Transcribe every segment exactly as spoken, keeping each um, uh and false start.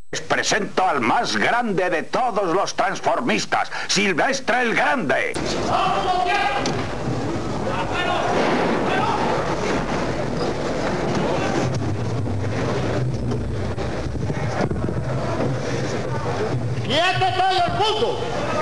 Les presento al más grande de todos los transformistas, Silvestre el Grande. ¡Quieto todo el mundo!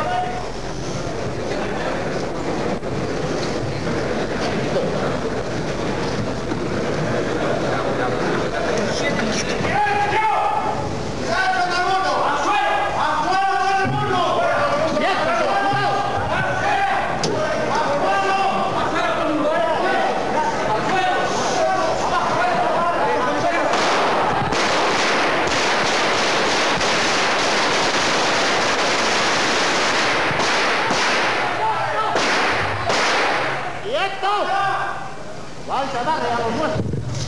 ¡Vais a darle a los nuestros!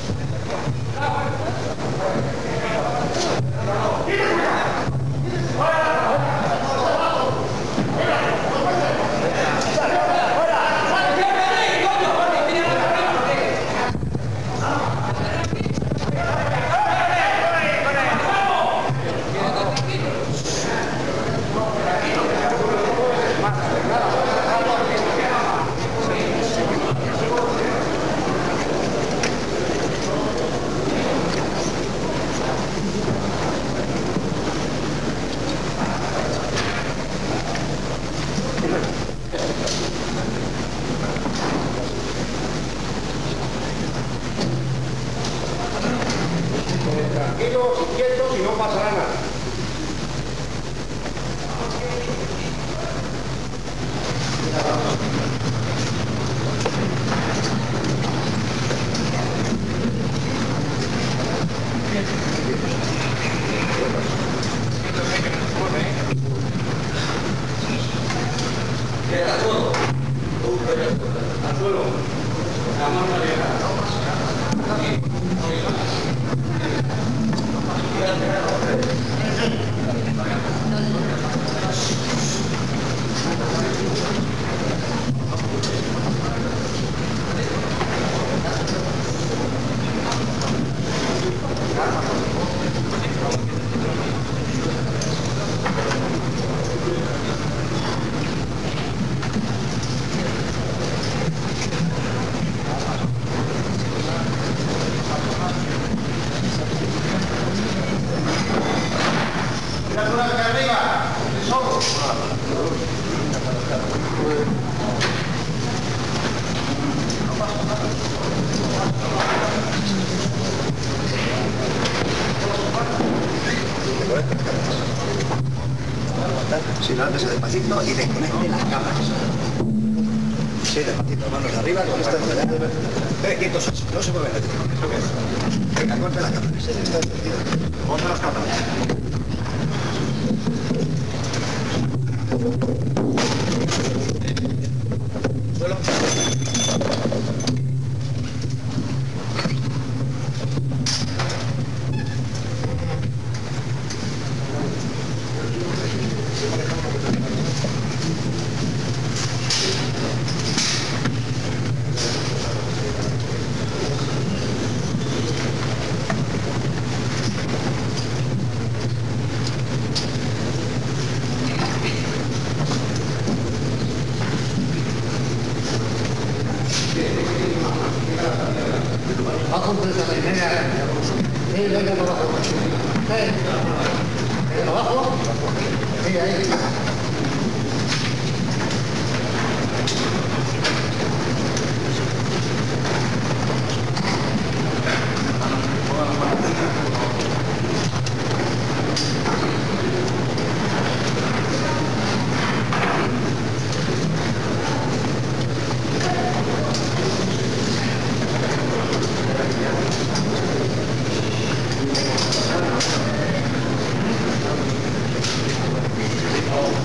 Tranquilos y quietos y no pasará nada. Al suelo. Al suelo. La mano arriba. Si lo haces despacito y desconecte las cámaras. Sí, despacito, manos arriba, con esta encendido. Eh, quietos, no se mueven. Venga, corte las cámaras. Está encendido. Corta las cámaras. Suelo. Abajo, sí, venga para abajo. Sí. Abajo. Sí, ahí. Oh.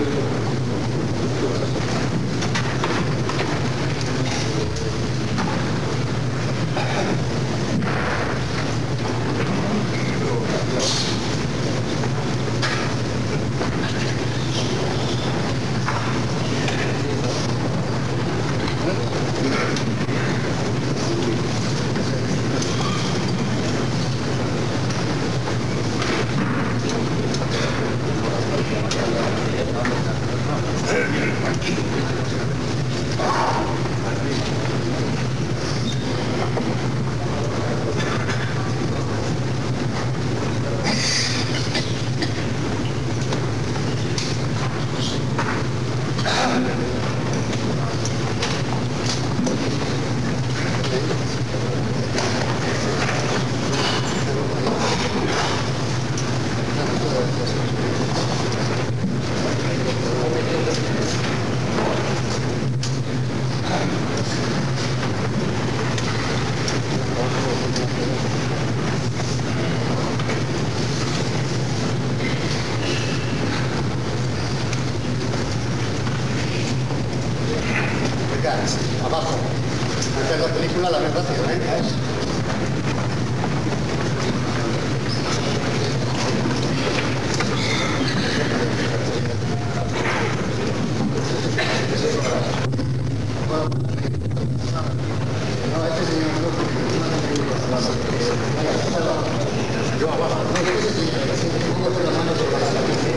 Abajo. Esta es la película La Verdad Ciega, ¿eh? No, este señor no. Yo abajo. Pongo la mano sobre la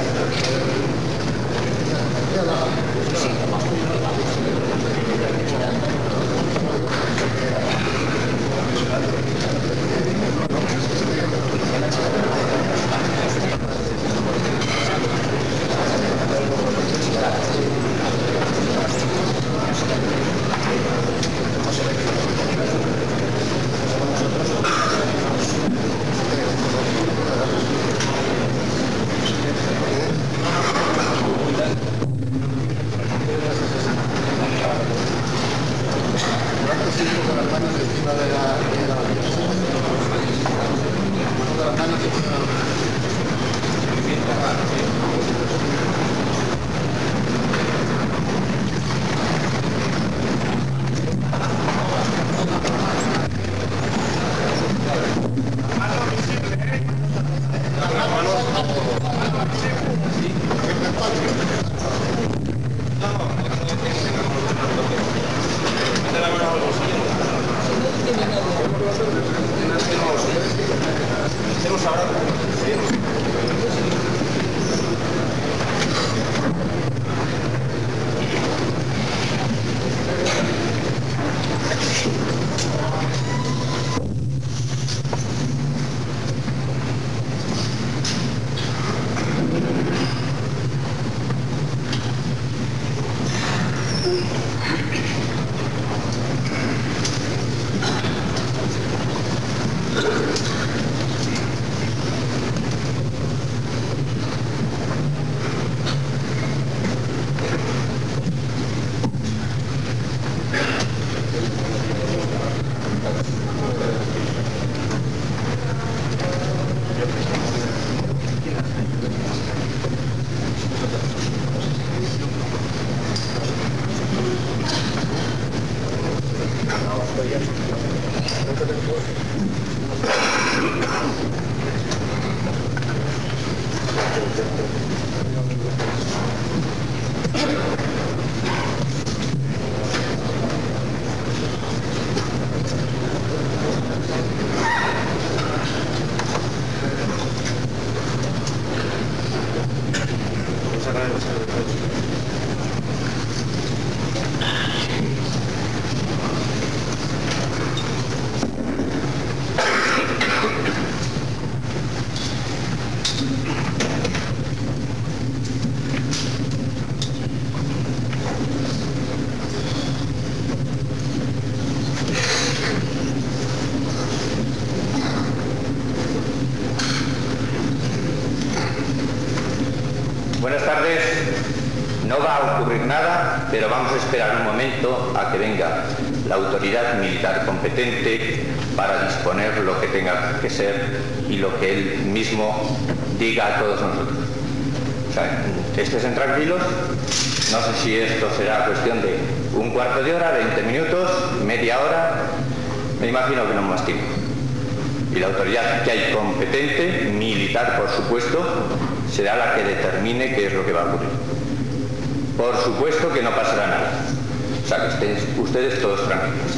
Buenas tardes. No va a ocurrir nada, pero vamos a esperar un momento a que venga la autoridad militar competente para disponer lo que tenga que ser y lo que él mismo diga a todos nosotros. O sea, Estén tranquilos. No sé si esto será cuestión de un cuarto de hora, veinte minutos, media hora. Me imagino que no más tiempo. Y la autoridad que hay competente, militar por supuesto, será la que determine qué es lo que va a ocurrir. Por supuesto que no pasará nada. O sea, que estén ustedes todos tranquilos.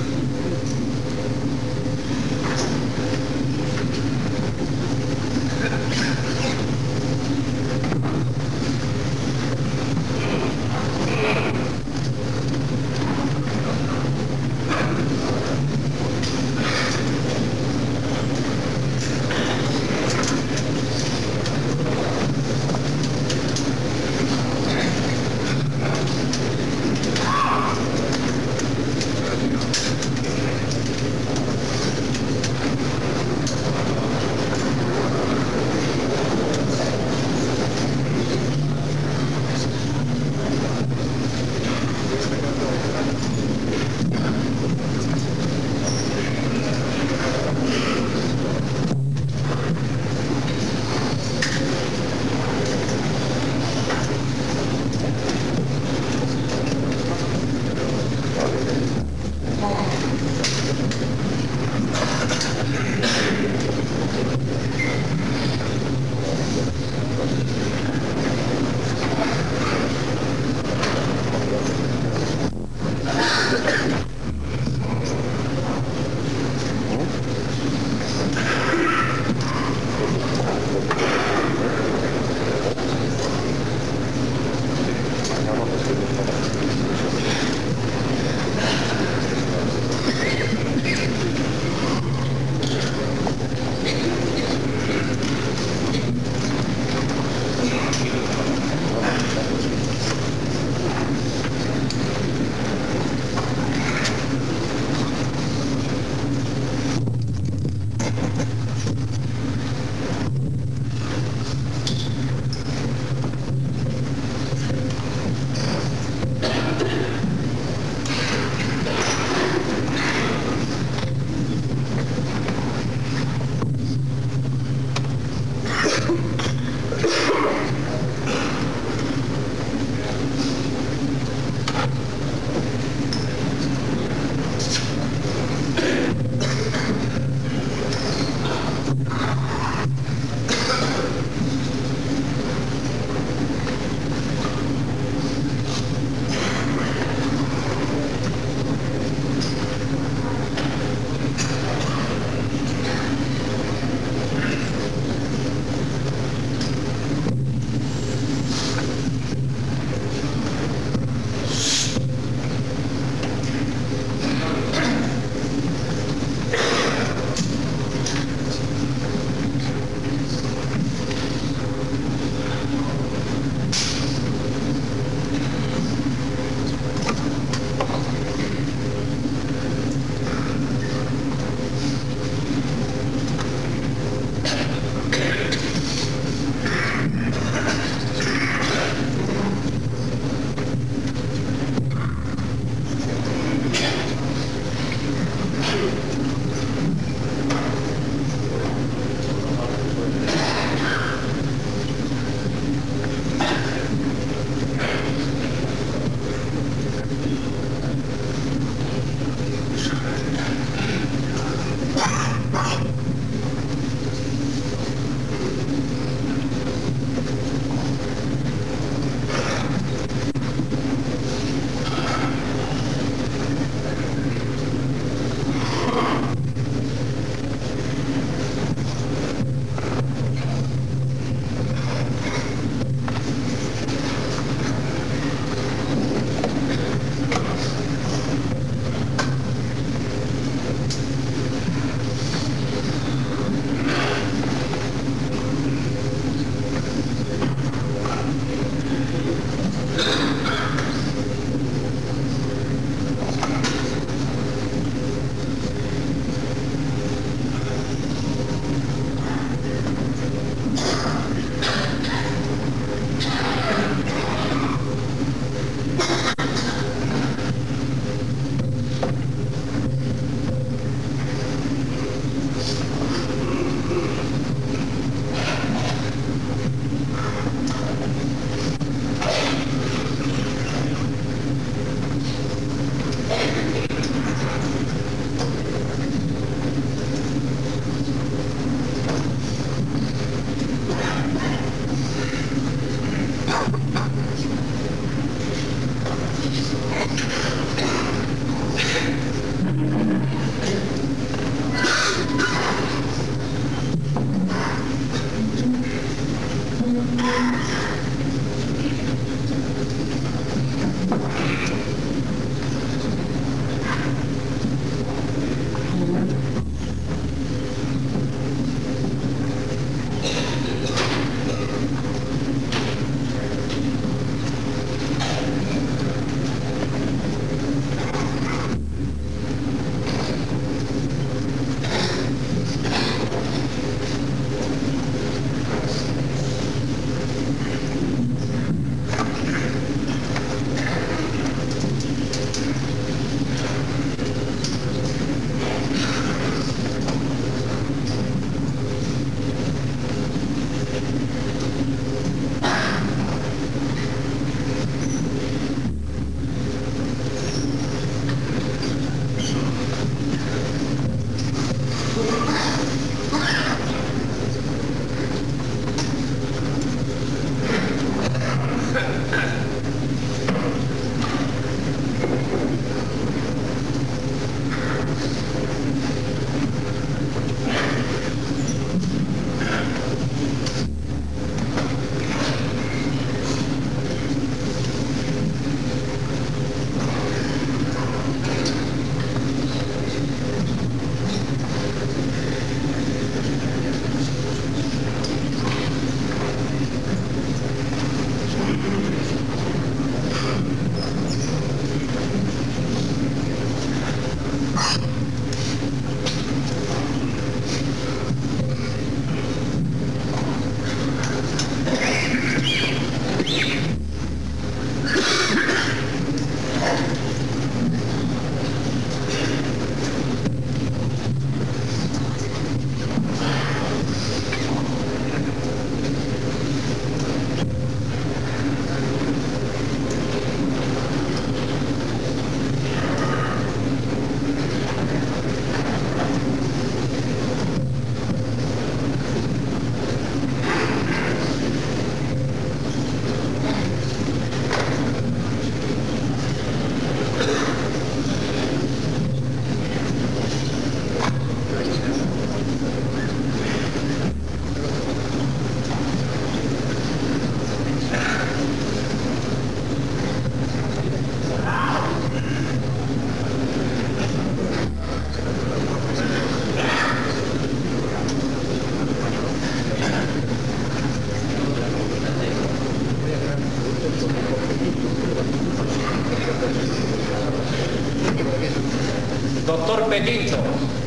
Doctor Pequinto,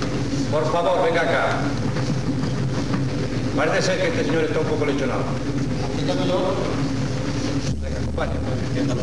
por favor, venga acá. Parece ser que este señor está un poco lesionado. Venga, acompáñame.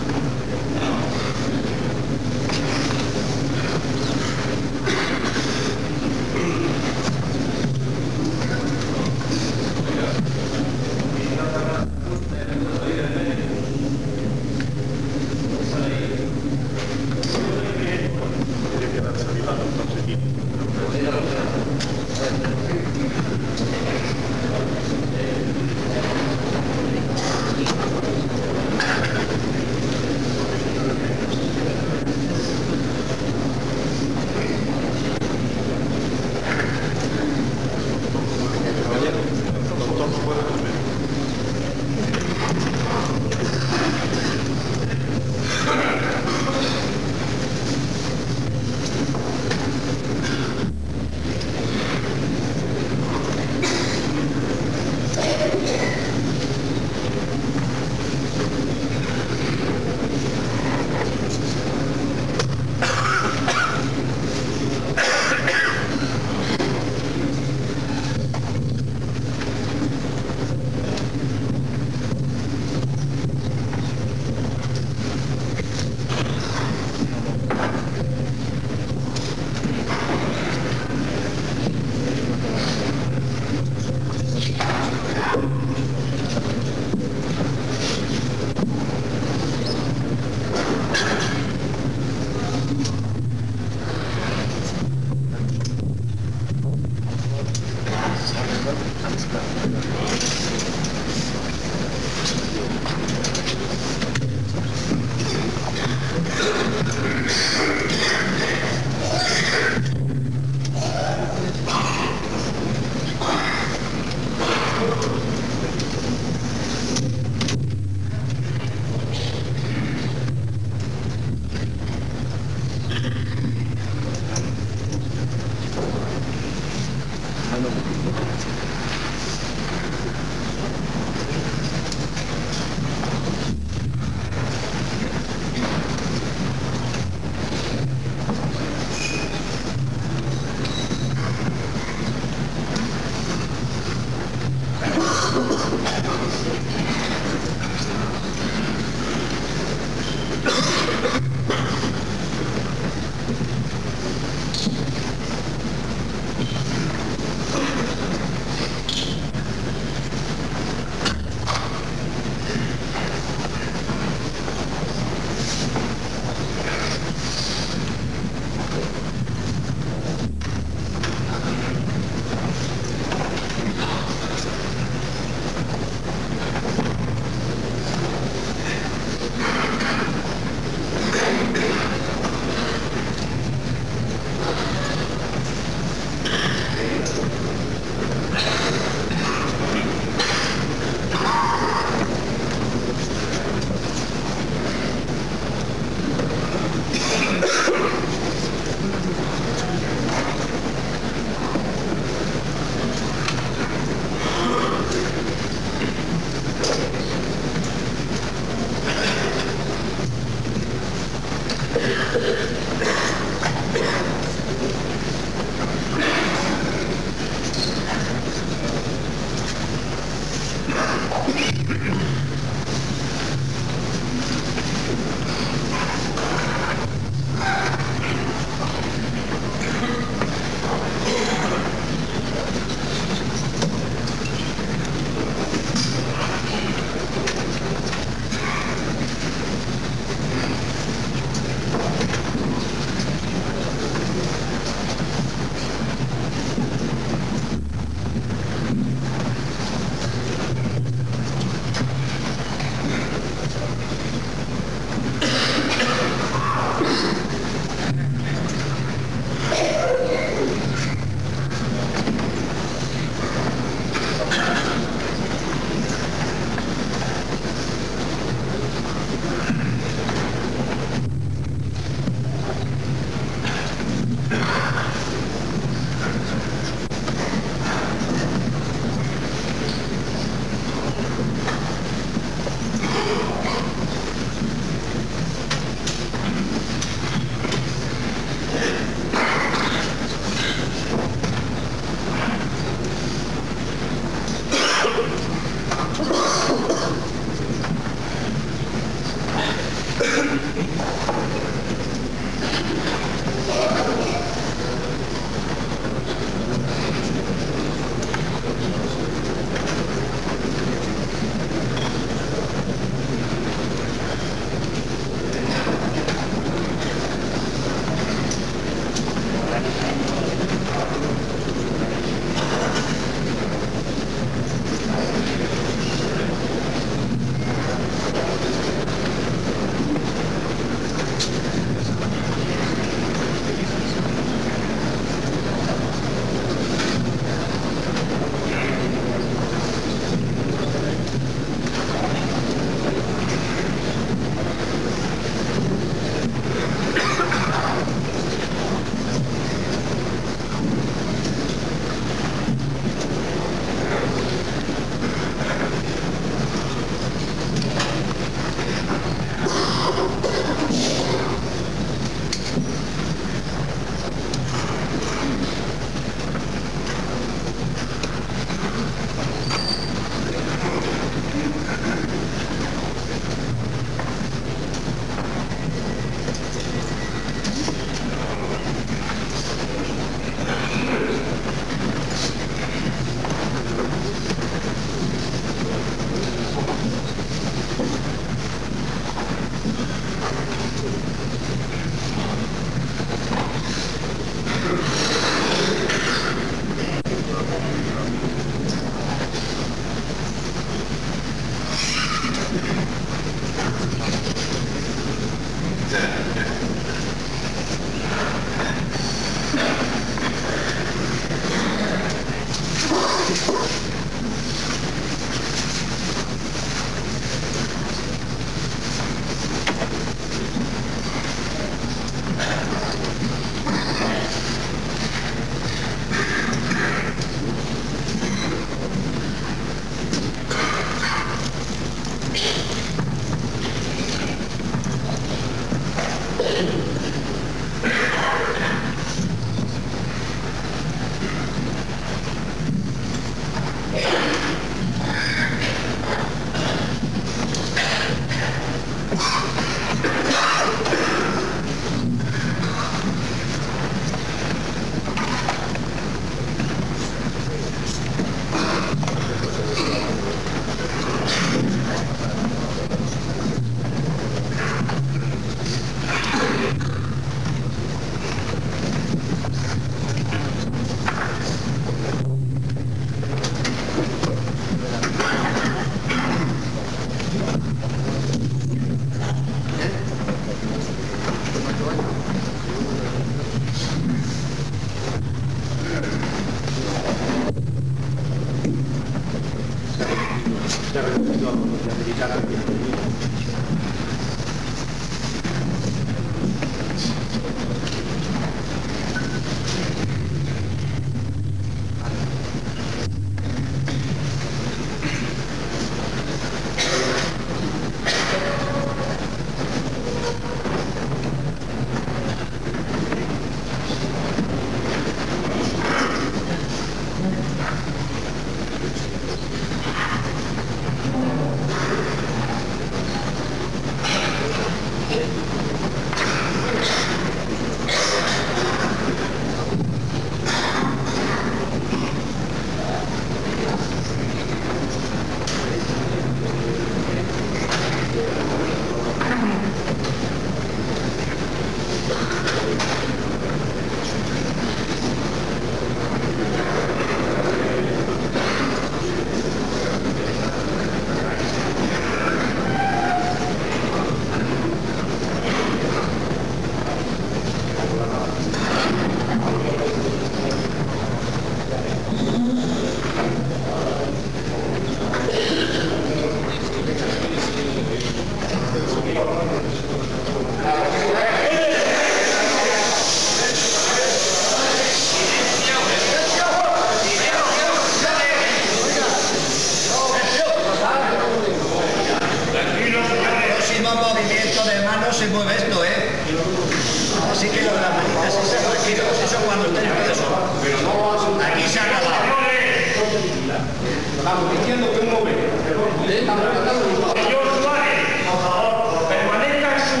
Señor Suárez, por favor, permanezca en su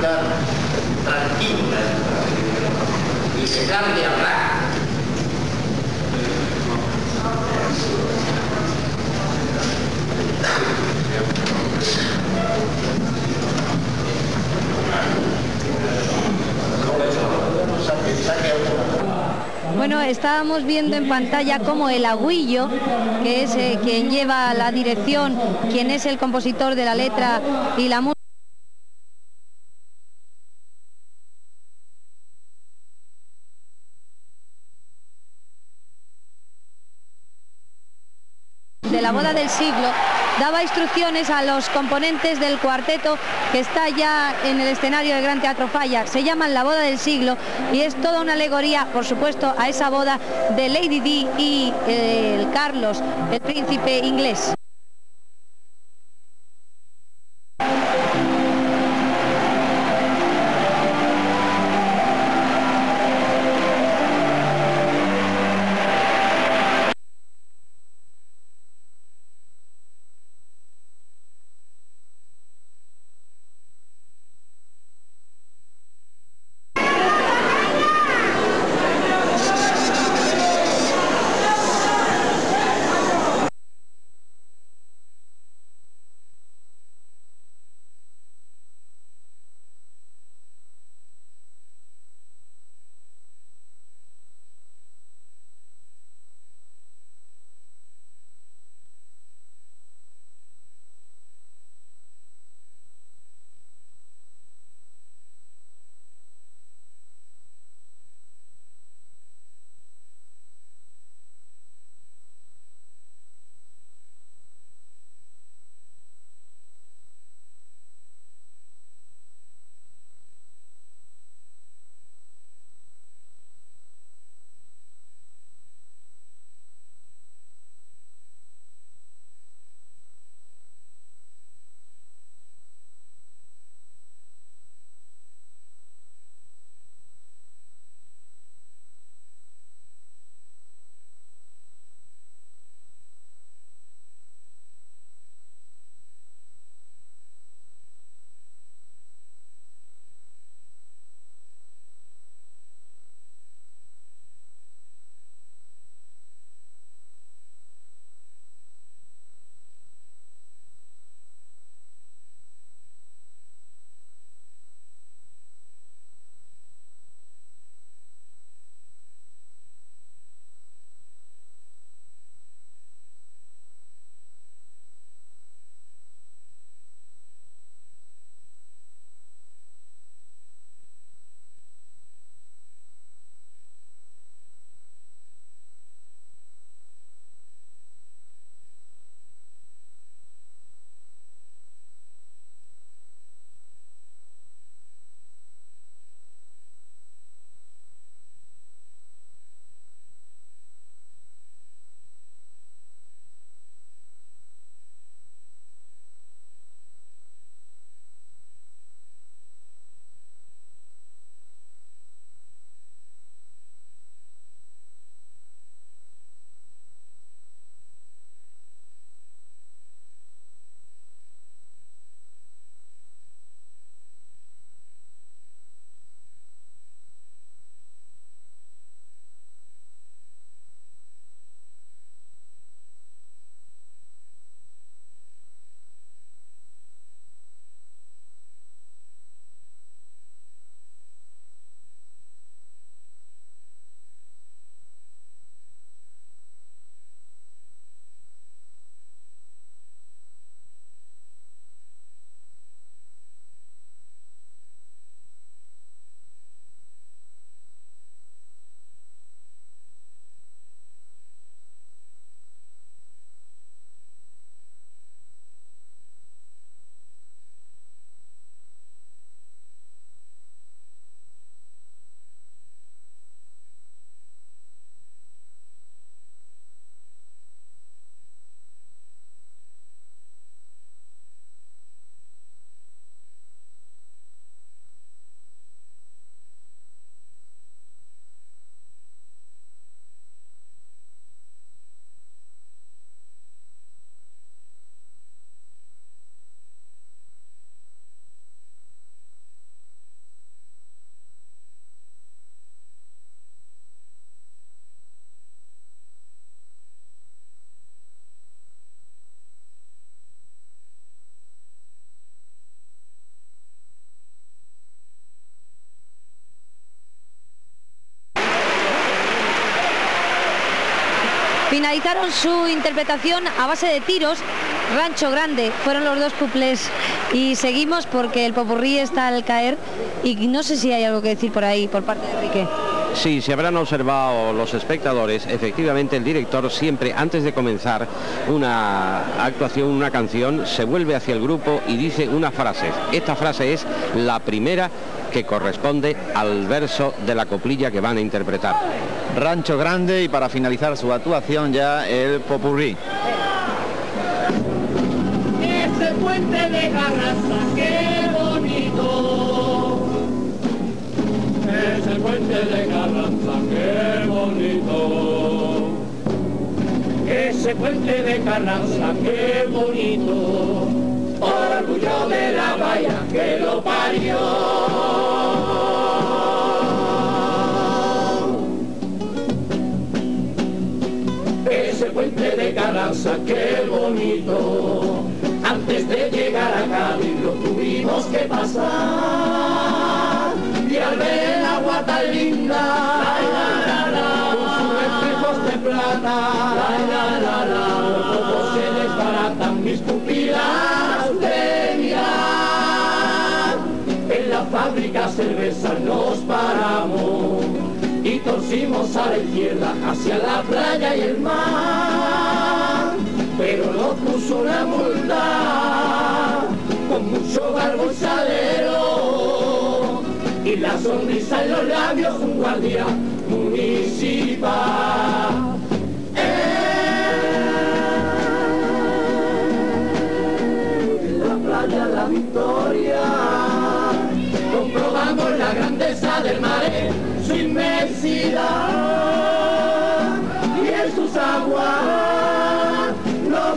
estar tranquilas y dejar de hablar. Bueno, estábamos viendo en pantalla cómo el Agüillo, que es eh, quien lleva la dirección, quien es el compositor de la letra y la música de la boda del siglo, daba instrucciones a los componentes del cuarteto que está ya en el escenario del Gran Teatro Falla. Se llaman La Boda del Siglo y es toda una alegoría, por supuesto, a esa boda de Lady Di y eh, el Carlos, el príncipe inglés. Finalizaron su interpretación a base de tiros. Rancho Grande fueron los dos cuplés y seguimos porque el popurrí está al caer y no sé si hay algo que decir por ahí por parte de Enrique. Sí, se habrán observado los espectadores, efectivamente el director siempre antes de comenzar una actuación, una canción, se vuelve hacia el grupo y dice una frase. Esta frase es la primera que corresponde al verso de la coplilla que van a interpretar. Rancho Grande, y para finalizar su actuación ya el popurrí. Ese puente de Carranza, qué bonito. Ese puente de Carranza, qué bonito. Ese puente de Carranza, qué bonito. Orgullo de la bahía que lo parió. Ese puente de Carranza, qué bonito. Antes de llegar a Cádiz lo tuvimos que pasar. Y al ver el agua tan linda, la, la, la, con sus espejos de plata, la, la, la, la, todos se desbaratan mis pupilas de mirar. En la fábrica cerveza nos paramos y torcimos a la izquierda hacia la playa y el mar. Pero nos puso una multa con mucho barbo y salero y la sonrisa en los labios un guardia municipal. En la playa La Victoria comprobamos la grandeza del mar en su inmensidad y en sus aguas nos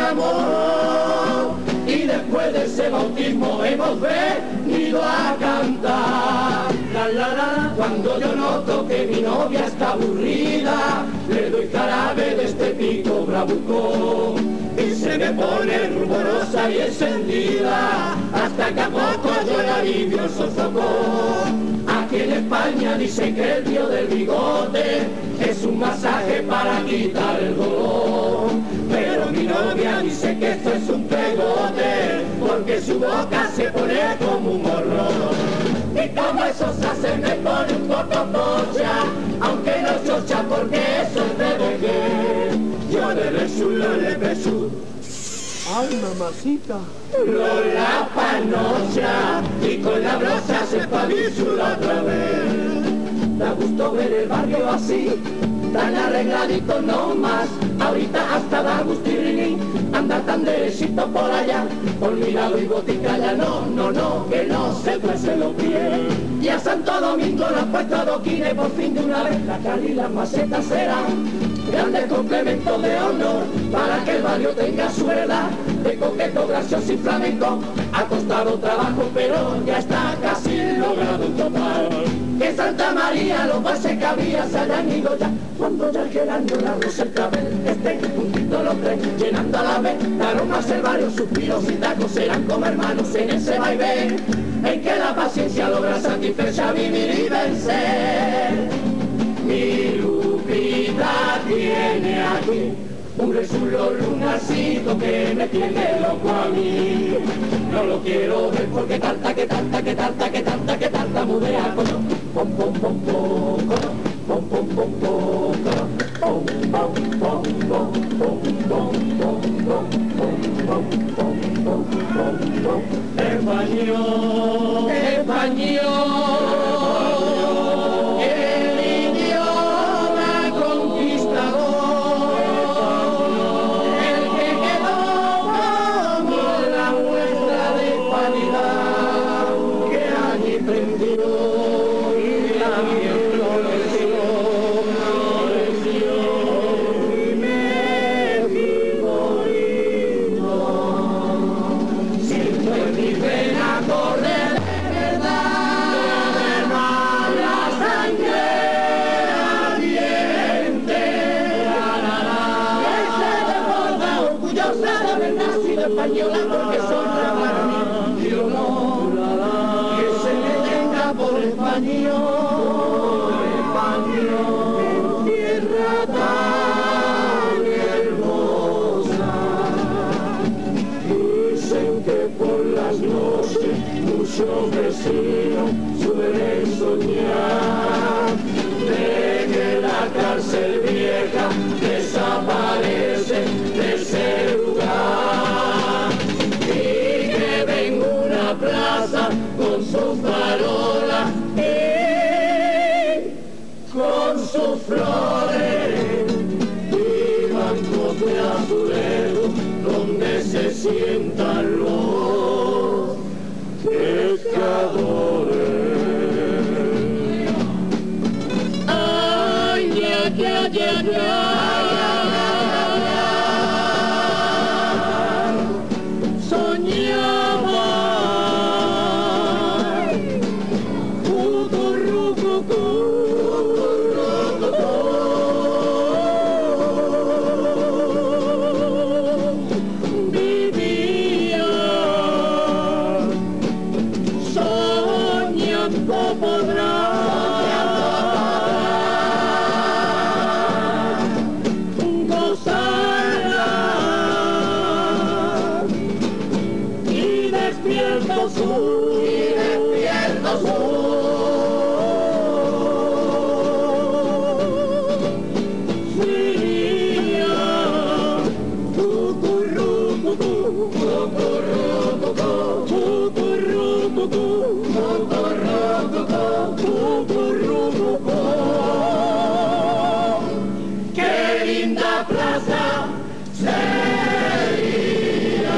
bañamos y después de ese bautismo hemos venido a cantar. La, la, la. Cuando yo noto que mi novia está aburrida, le doy jarabe de este pico bravucón y se me pone ruborosa y encendida hasta que a poco yo el alivio sofocó. Aquí en España dice que el tío del bigote es un masaje para quitar el dolor, pero mi novia dice que esto es un pegote porque su boca se pone como un horror. Y como eso se hace me pone un poco pocha, aunque no chocha porque eso es de bebé. Yo le resulo, le beso. ¡Ay, mamacita! Lola panocha y con la brocha se pavisula otra vez. Da gusto ver el barrio así, tan arregladito no más. Ahorita hasta da gusto y anda tan derechito por allá, olvidado y botica ya no, no, no, que no se tuercen los pies. Y a Santo Domingo lo han puesto adoquines por fin de una vez. La cal y las macetas serán grandes complementos de honor para que el barrio tenga su verdad de coqueto, gracioso y flamenco. Ha costado trabajo pero ya está casi logrado en total. Que Santa María los bases que había se hayan ido ya, cuando ya Gerardo, la Rosa, el Clavel estén juntitos los tres llenando a la vez aromas el barrio, suspiros y tacos serán como hermanos en ese vaivén en que la paciencia logra satisfecha vivir y vencer. Mi Lupita tiene aquí un resulo lunarcito que me tiene loco a mí. No lo quiero ver porque tanta, que tanta, que tanta, que tanta, que tanta mudea con pom pom pom pom pom pom pom pom pom pom pom pom pom pom. Español, español, el idioma conquistador, el que quedó como la muestra de cualidad que allí prendió y la miel floreció, floreció y me vi bonito. Siento en mi vena correr de verdad, de verdad la sangre ardiente, que se desborda orgullosa de haber nacido española porque son para mí y honor, que se me tenga por español, español, en tierra tan que por las noches muchos vecinos suelen soñar de que la cárcel vieja desaparece de ese lugar y que ven una plaza con sus farolas y con sus flores y bancos de azulejo donde se sientan los pescadores. Ay, ya, ya, ya, ya. ¡Qué linda plaza sería!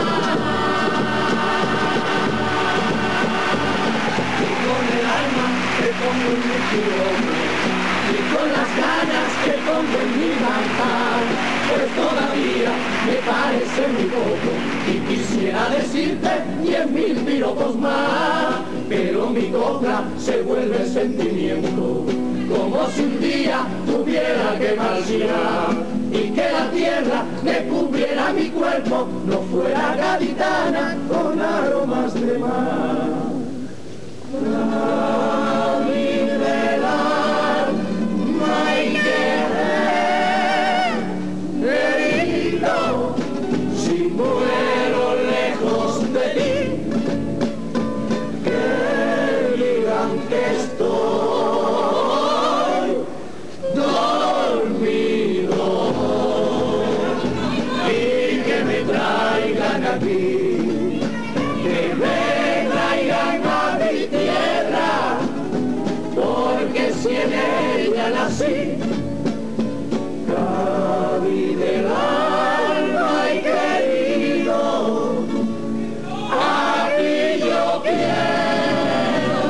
Y con el alma que pongo en mi kilómetro y con las ganas que pongo en mi cantar, pues todavía me parece muy poco y quisiera decirte diez mil piropos más, pero mi copla se vuelve sentimiento, como si un día tuviera que marchar y que la tierra me cubriera mi cuerpo, no fuera gaditana con aromas de mar. La libertad no hay que herido, si muero lejos de ti, que digan que estoy dormido y que me traigan aquí, que me traigan a mi tierra, porque si en ella nací, Cádiz del alma y querido, aquí yo quiero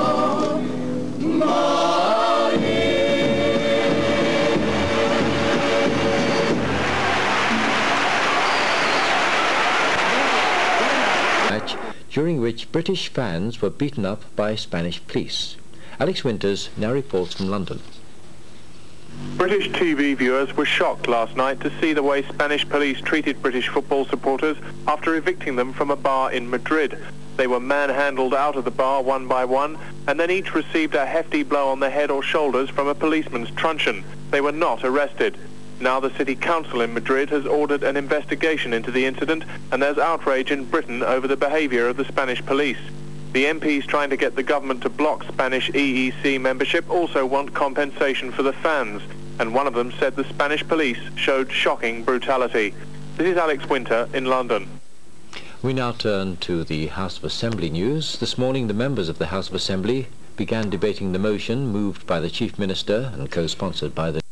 match during which British fans were beaten up by Spanish police. Alex Winters now reports from London. British T V viewers were shocked last night to see the way Spanish police treated British football supporters after evicting them from a bar in Madrid. They were manhandled out of the bar one by one, and then each received a hefty blow on the head or shoulders from a policeman's truncheon. They were not arrested. Now the City Council in Madrid has ordered an investigation into the incident, and there's outrage in Britain over the behaviour of the Spanish police. The M Ps trying to get the government to block Spanish E E C membership also want compensation for the fans, and one of them said the Spanish police showed shocking brutality. This is Alex Winter in London. We now turn to the House of Assembly news. This morning the members of the House of Assembly began debating the motion moved by the Chief Minister and co-sponsored by the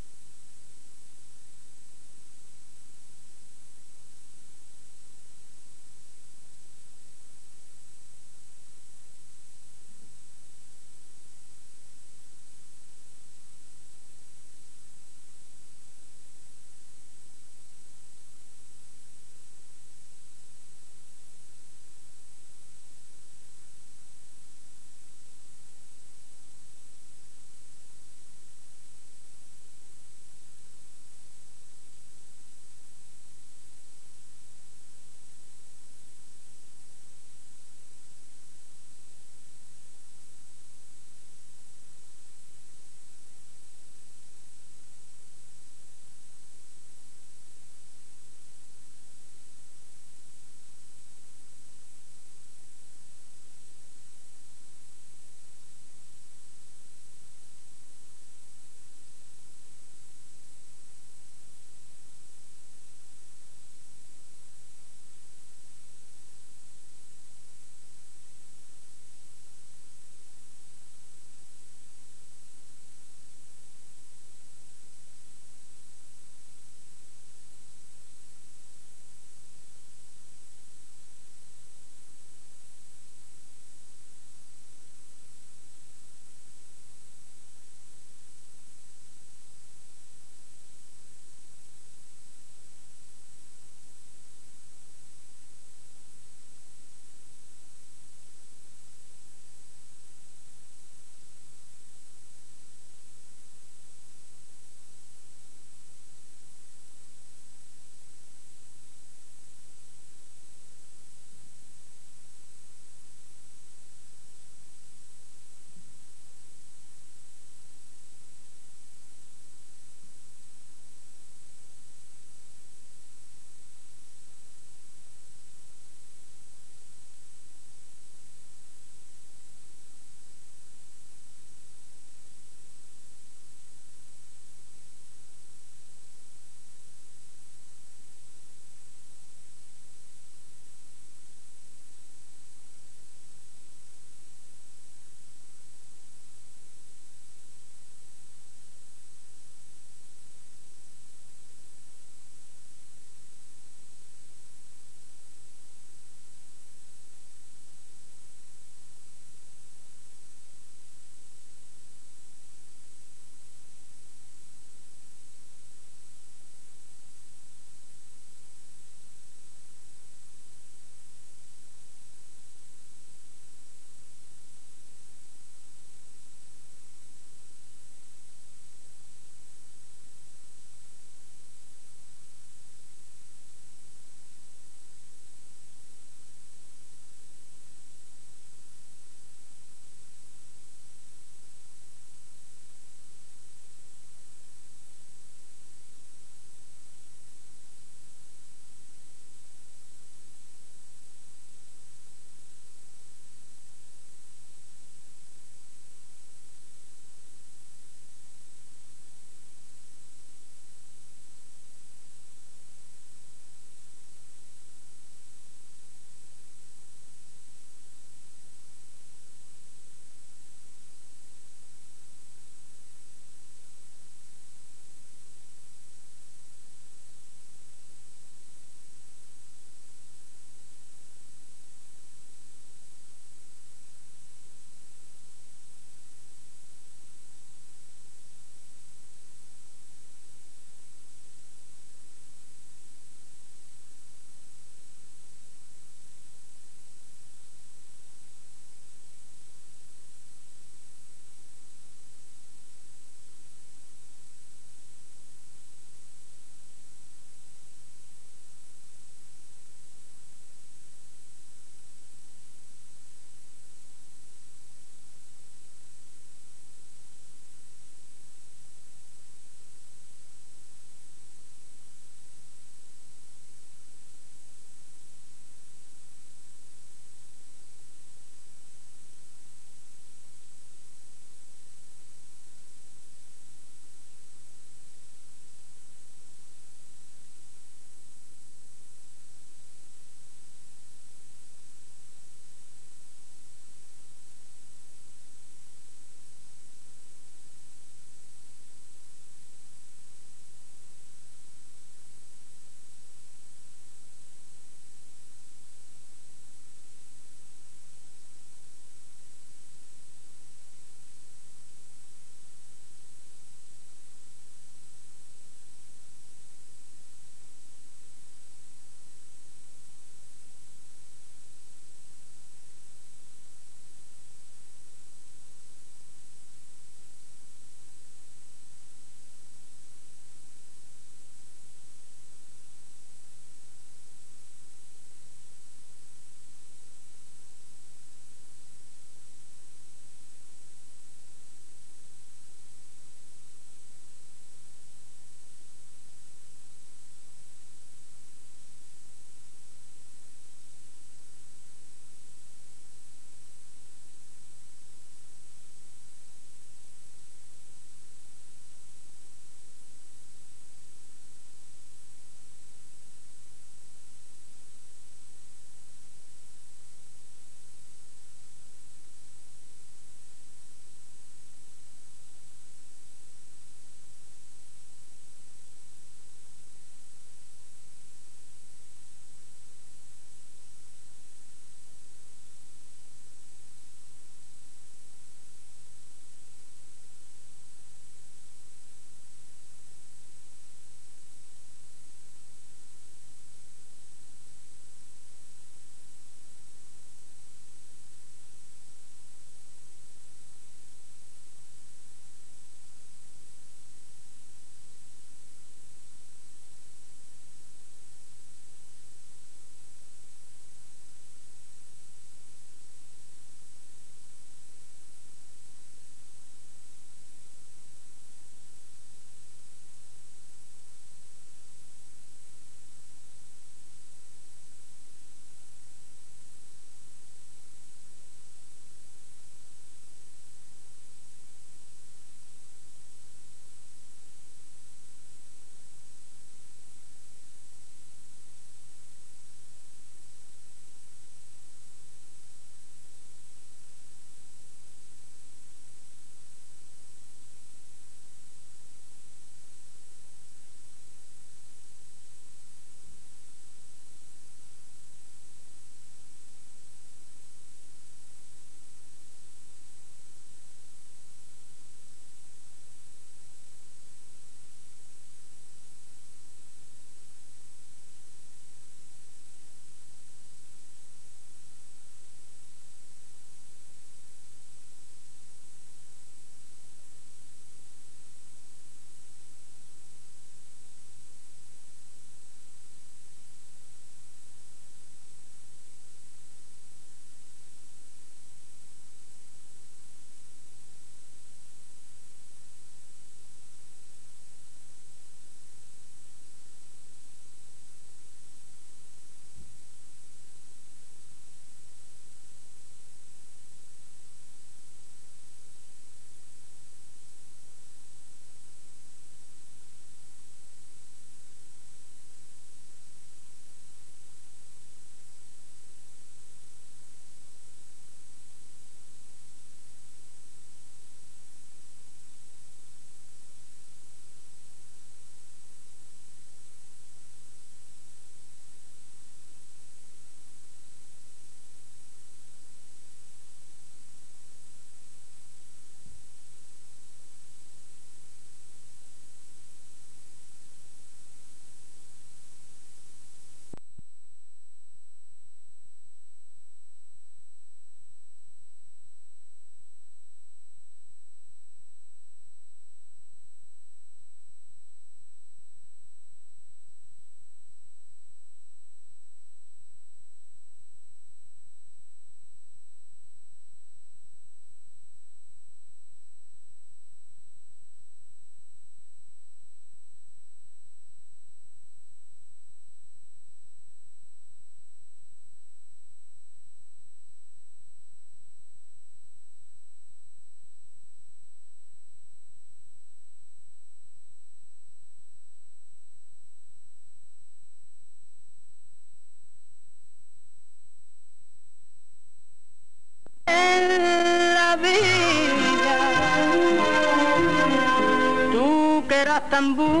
tambor.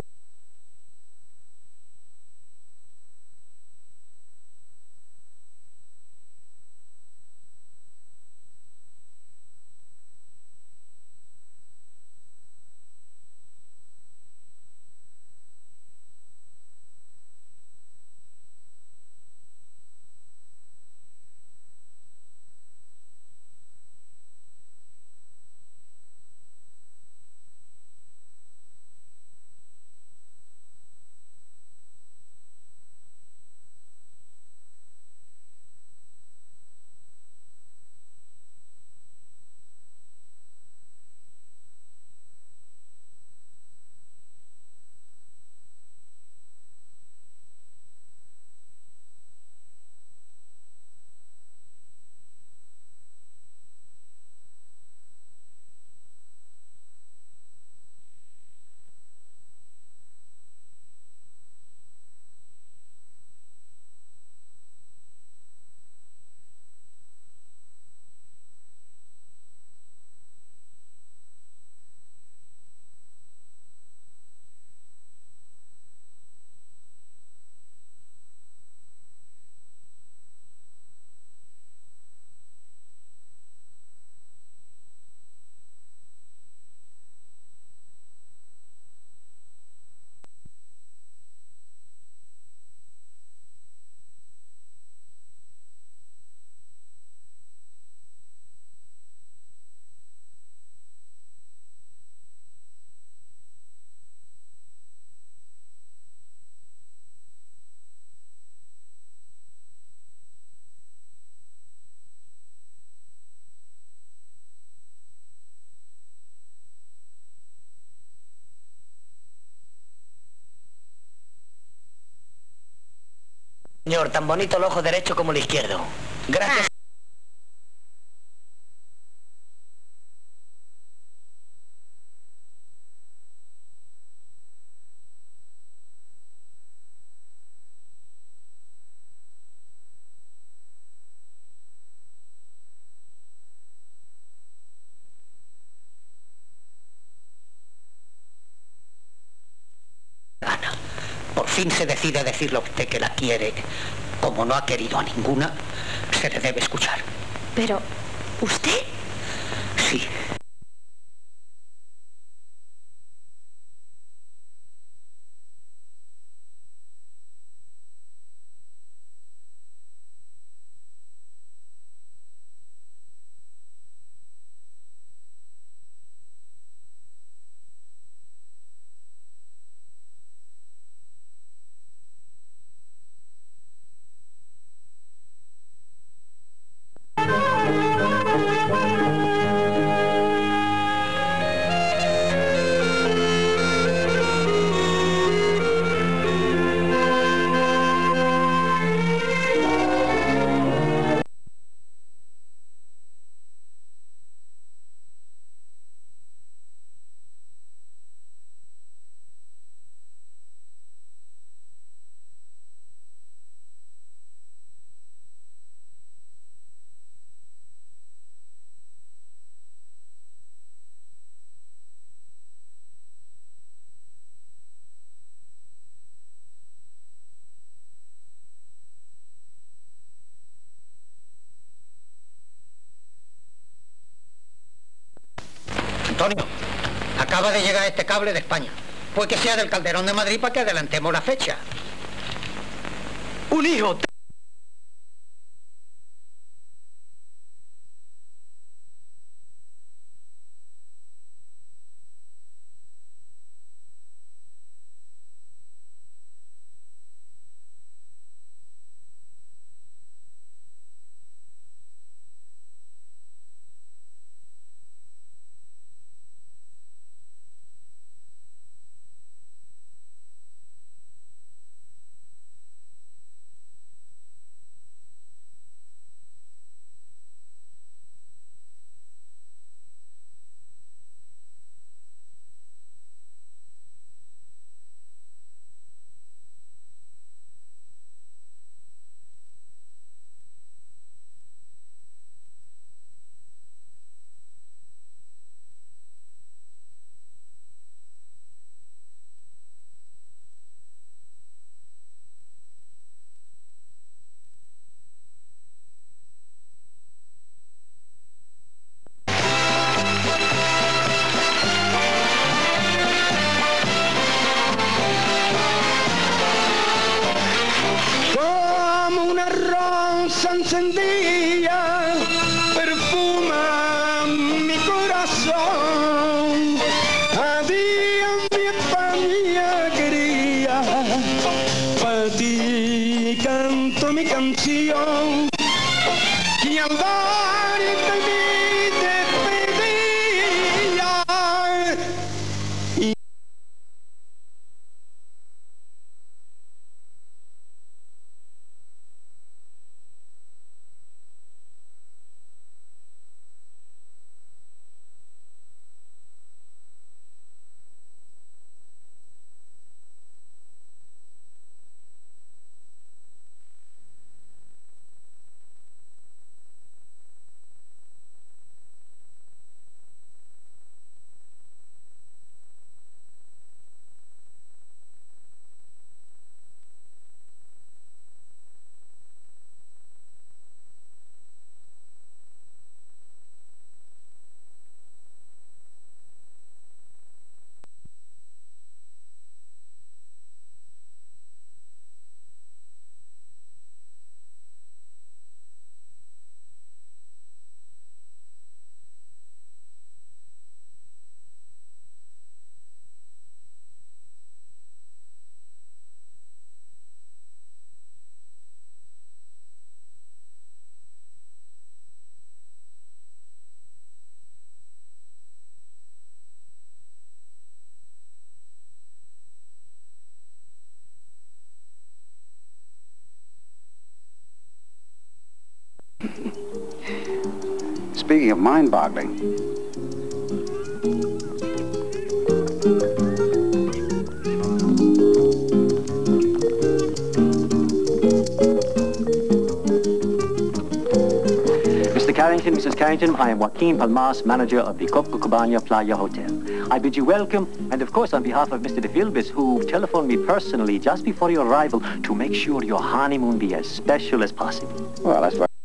Señor, tan bonito el ojo derecho como el izquierdo. Gracias. Ana, por fin se decide a decir lo usted que la quiere. Como no ha querido a ninguna, se le debe escuchar. Pero, ¿usted? Sí. Antonio, acaba de llegar este cable de España. Pues que sea del Calderón de Madrid para que adelantemos la fecha. Un hijo. ilusión que andar y vivir de pedillar. Y Speaking of mind-boggling, Mister Carrington, Missus Carrington, I am Joaquin Palmas, manager of the Copacabana Playa Hotel. I bid you welcome, and of course on behalf of Mister De Vilbius, who telephoned me personally just before your arrival to make sure your honeymoon be as special as possible. well, that's what...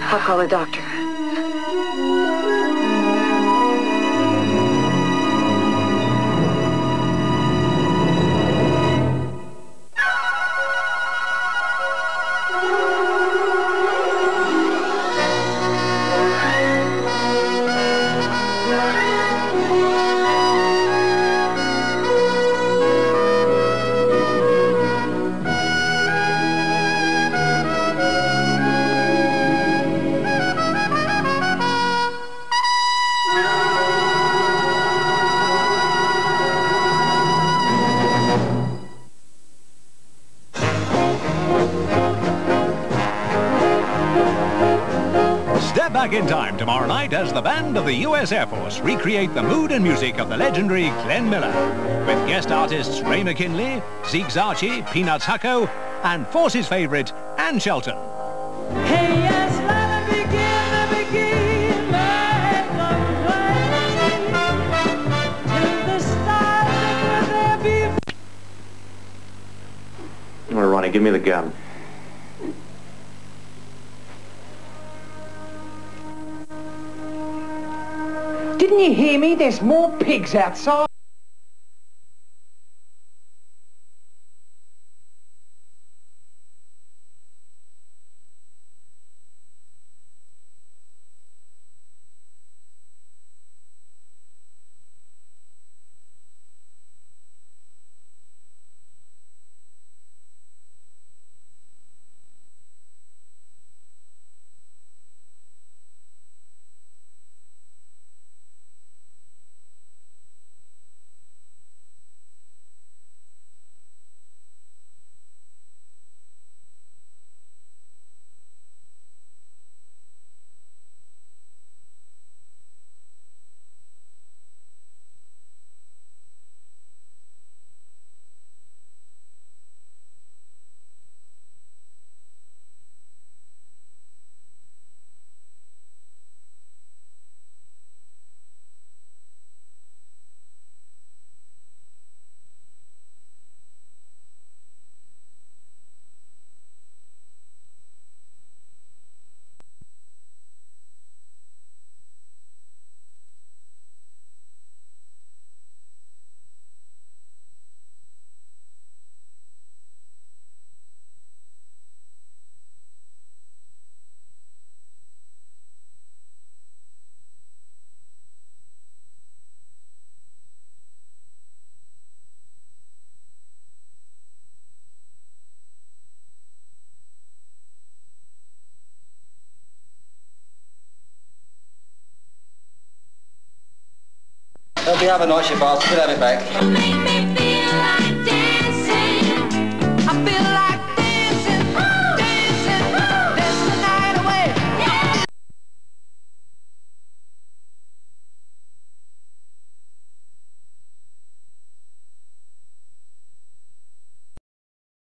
I'll call a doctor. Step back in time tomorrow night as the band of the U S Air Force recreate the mood and music of the legendary Glenn Miller, with guest artists Ray McKinley, Zeke Zarchi, Peanuts Hucko, and Force's favourite, Ann Shelton. Hey, yes, let it begin, let it begin, let love play till the stars that there be. All right, Ronnie, give me the gun. Didn't you hear me? There's more pigs outside. Hope you have a nice, you bastard. We'll have it back.